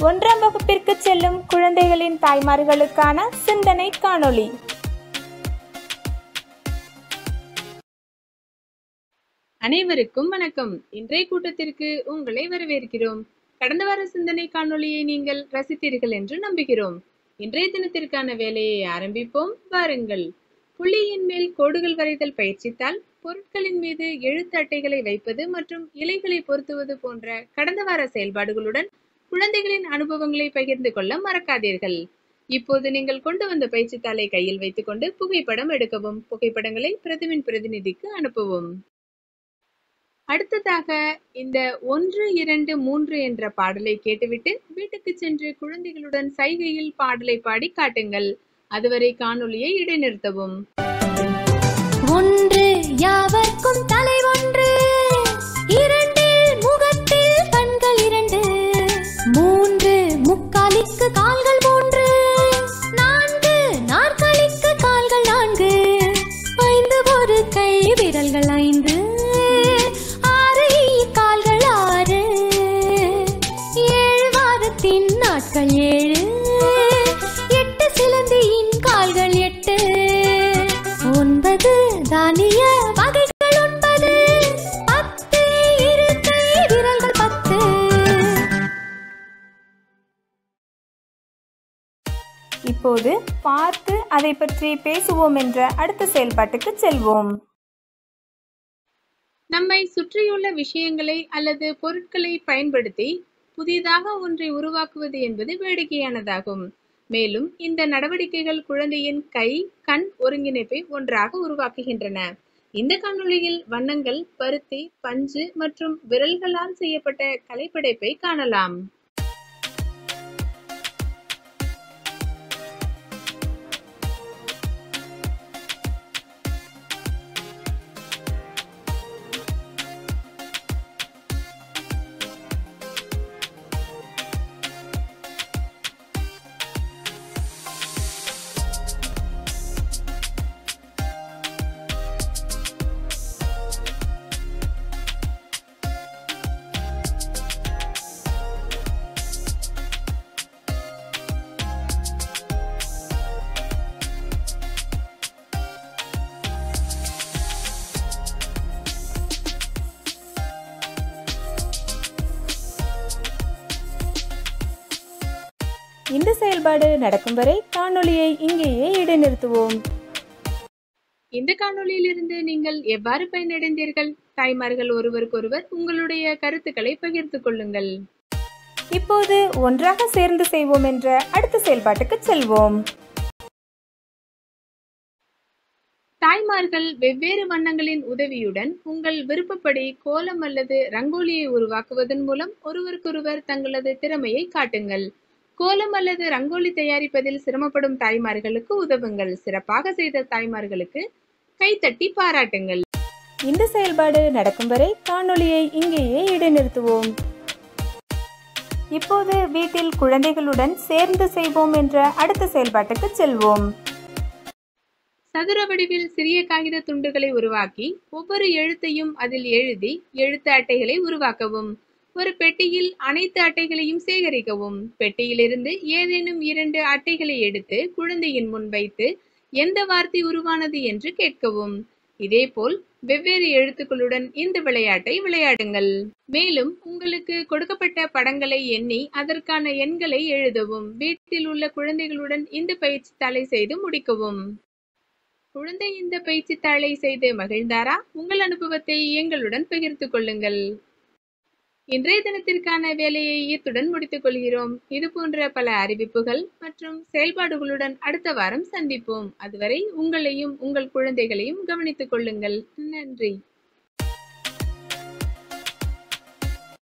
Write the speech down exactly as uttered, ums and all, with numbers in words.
ஒன்றாம் வகுப்பிற்கு செல்லும் குழந்தைகளின் தாய்மார்களுக்கான சிந்தனை காணொளி. அனைவருக்கும் வணக்கம். இன்றைய கூட்டத்திற்கு உங்களை வரவேற்கிறோம். கடந்த வார சிந்தனை காணொளியை நீங்கள் ரசித்தீர்கள் என்று நம்புகிறோம். இன்றைய தினத்திற்கான வேலையை ஆரம்பிப்போம். வாருங்கள். புள்ளியின் மேல் கோடுகள் வரைதல் பயிற்சித்தால் பொருட்களின் மீது எழுத்து அட்டைகளை வைப்பது மற்றும் இலைகளை பொருத்துவது போன்ற கடந்த வார செயல்பாடுகளுடன் குழந்தைகளின் அனுபவங்களை பகிர்ந்து கொள்ள மறக்காதீர்கள். இப்போது நீங்கள் கொண்டு வந்த பயிற்சித்தாளை கையில் வைத்துக் கொண்டு புகைப்படம் எடுக்கவும். புகைப்படங்களை பிரதிவின் பிரதிநிதிக்கு அனுப்பவும். அடுத்ததாக இந்த ஒன்று இரண்டு மூன்று என்ற பாடலை கேட்டுவிட்டு வீட்டுக்கு சென்று குழந்தைகளுடன் சைகையில் பாடலை பாடி காட்டுங்கள். அதுவரை காணொளியை இடைநிறுத்தவும். ஒன்று யாவர்க்கும் தலை ஒன்று, இரண்டில் முகத்தில் கண்கள் இரண்டு, மூன்று முக்காலிக்கு கால்கள் மூன்று, நான்கு நாற்காலிக்கு கால்கள் நான்கு, ஐந்து ஒரு கை விரல்கள் ஐந்து, ஆறு கால்கள் ஆறு, ஏழு வாரத்தின் நாட்கள் ஏழு, எட்டு சிலந்தியின் கால்கள் எட்டு, ஒன்பது தானிய வகைகள் ஒன்பது, பத்து இருக்கை விரல்கள் பத்து. இப்போது பார்த்து அதை பற்றி பேசுவோம் என்ற அடுத்த செயல்பாட்டுக்கு செல்வோம். நம்மை சுற்றியுள்ள விஷயங்களை அல்லது பொருட்களை பயன்படுத்தி புதிதாக ஒன்றை உருவாக்குவது என்பது வேடிக்கையானதாகும். மேலும் இந்த நடவடிக்கைகள் குழந்தையின் கை கண் ஒருங்கிணைப்பை ஒன்றாக உருவாக்குகின்றன. இந்த காணொளியில் வண்ணங்கள், பருத்தி, பஞ்சு மற்றும் விரல்களால் செய்யப்பட்ட கலைப்படைப்பை காணலாம். இந்த செயல்பாடு நடக்கும் வரை காணொளியை இங்கேயே இடைநிறுத்துவோம். இந்த காணொளியிலிருந்து நீங்கள் எவ்வாறு பயனடைந்தீர்கள்? தாய்மார்கள் ஒருவருக்கொருவர் உங்களுடைய கருத்துக்களை பகிர்ந்து கொள்ளுங்கள். இப்போது ஒன்றாக சேர்ந்து செய்வோம் என்ற அடுத்த செயல்பாட்டுக்கு செல்வோம். தாய்மார்கள் வெவ்வேறு வண்ணங்களின் உதவியுடன் உங்கள் விருப்பப்படி கோலம் அல்லது ரங்கோலியை உருவாக்குவதன் மூலம் ஒருவருக்கொருவர் தங்களது திறமையை காட்டுங்கள். கோலம் அல்லது ரங்கோலி தயாரிப்பதில் சிரமப்படும் தாய்மார்களுக்கு உதவுங்கள். சிறப்பாக செய்த தாய்மார்களுக்கு கைத்தட்டி பாராட்டுங்கள். இந்த செயல்பாடு நடக்கும் வரை காணொளியை இங்கேயே இடைநிறுத்துவோம். இப்போது வீட்டில் குழந்தைகளுடன் சேர்ந்து செய்வோம் என்ற அடுத்த செயல்பாட்டுக்கு செல்வோம். சதுர வடிவில் சிறிய காகித துண்டுகளை உருவாக்கி ஒவ்வொரு எழுத்தையும் அதில் எழுதி எழுத்து அட்டைகளை உருவாக்கவும். ஒரு பெட்டியில் அனைத்து அட்டைகளையும் சேகரிக்கவும். பெட்டியிலிருந்து ஏதேனும் இரண்டு அட்டைகளை எடுத்து குழந்தையின் முன் வைத்து எந்த வார்த்தை உருவானது என்று கேட்கவும். இதேபோல் வெவ்வேறு எழுத்துக்களுடன் இந்த விளையாட்டை விளையாடுங்கள். மேலும் உங்களுக்கு கொடுக்கப்பட்ட படங்களை எண்ணி அதற்கான எண்களை எழுதவும். வீட்டில் உள்ள குழந்தைகளுடன் இந்த பயிற்சித்தாளை செய்து முடிக்கவும். குழந்தை இந்த பயிற்சித்தாளை செய்து மகிழ்ந்தாரா? உங்கள் அனுபவத்தை எங்களுடன் பகிர்ந்து கொள்ளுங்கள். இன்றைய தினத்திற்கான வேலையை இத்துடன் முடித்துக் கொள்கிறோம். இது போன்ற பல அறிவிப்புகள் மற்றும் செயல்பாடுகளுடன் அடுத்த வாரம் சந்திப்போம். அதுவரை உங்களையும் உங்கள் குழந்தைகளையும் கவனித்துக் கொள்ளுங்கள். நன்றி.